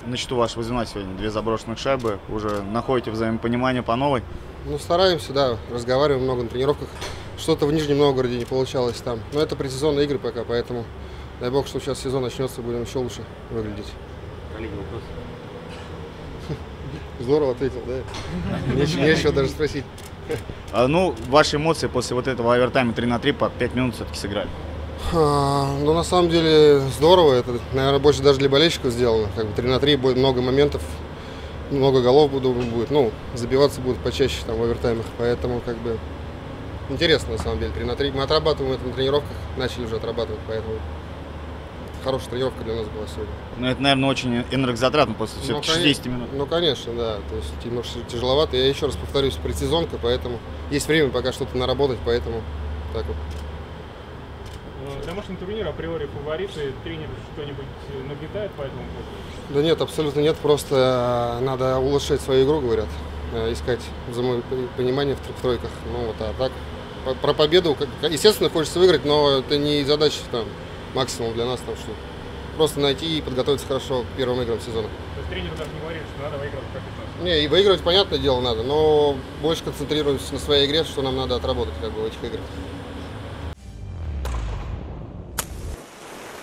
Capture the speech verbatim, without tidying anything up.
на счету вашего звена сегодня? Две заброшенных шайбы. Уже находите взаимопонимание по новой? Ну, стараемся, да, разговариваем много на тренировках. Что-то в Нижнем Новгороде не получалось там. Но это предсезонные игры пока, поэтому дай бог, что сейчас сезон начнется, будем еще лучше выглядеть. Коллеги, вопрос. Здорово ответил, да? Нечего, нечего даже спросить. А, ну, ваши эмоции после вот этого овертайма три на три по пять минут все-таки сыграли? А, ну, на самом деле, здорово. Это, наверное, больше даже для болельщиков сделано. Как бы три на три будет много моментов, много голов будет. Ну, забиваться будут почаще там в овертаймах. Поэтому, как бы, интересно, на самом деле, три на три. Мы отрабатываем это на тренировках, начали уже отрабатывать, поэтому хорошая тренировка для нас была сегодня. Ну, это, наверное, очень энергозатратно после все-таки ну, шестидесяти минут. Ну, конечно, да. То есть немножко тяжеловато. Я еще раз повторюсь, предсезонка, поэтому есть время пока что-то наработать, поэтому так вот. Домашний турнир априори фавориты, тренер что-нибудь нагнетает по этому поводу? Да нет, абсолютно нет, просто надо улучшать свою игру, говорят, искать взаимопонимание в тройках. Ну вот, а так, про победу, естественно, хочется выиграть, но это не задача там максимум для нас, там, что просто найти и подготовиться хорошо к первым играм сезона. То есть тренер даже не говорит, что надо выиграть как это? Не, и выигрывать, понятное дело, надо, но больше концентрируюсь на своей игре, что нам надо отработать как бы в этих играх.